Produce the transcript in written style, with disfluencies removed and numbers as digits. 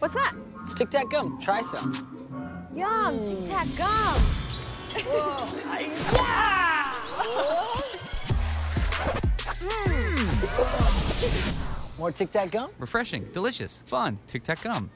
What's that? It's Tic Tac Gum. Try some. Yum, Tic Tac Gum. More Tic Tac Gum? Refreshing, delicious, fun. Tic Tac Gum.